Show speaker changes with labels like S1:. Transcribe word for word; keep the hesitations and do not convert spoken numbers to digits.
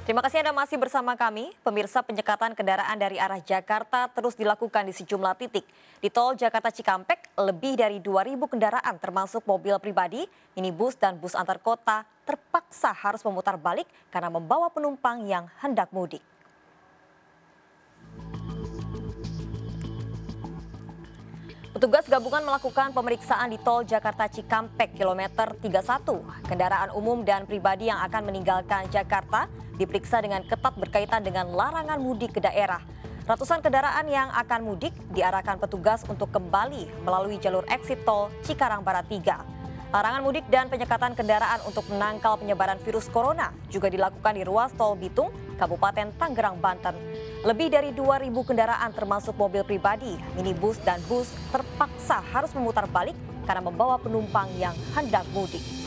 S1: Terima kasih Anda masih bersama kami. Pemirsa, penyekatan kendaraan dari arah Jakarta terus dilakukan di sejumlah titik. Di tol Jakarta Cikampek, lebih dari dua ribu kendaraan termasuk mobil pribadi, minibus dan bus antar kota terpaksa harus memutar balik karena membawa penumpang yang hendak mudik. Petugas gabungan melakukan pemeriksaan di tol Jakarta Cikampek kilometer tiga puluh satu. Kendaraan umum dan pribadi yang akan meninggalkan Jakarta diperiksa dengan ketat berkaitan dengan larangan mudik ke daerah. Ratusan kendaraan yang akan mudik diarahkan petugas untuk kembali melalui jalur exit tol Cikarang Barat tiga. Larangan mudik dan penyekatan kendaraan untuk menangkal penyebaran virus corona juga dilakukan di ruas tol Bitung, Kabupaten Tangerang, Banten. Lebih dari dua ribu kendaraan termasuk mobil pribadi, minibus dan bus terpaksa harus memutar balik karena membawa penumpang yang hendak mudik.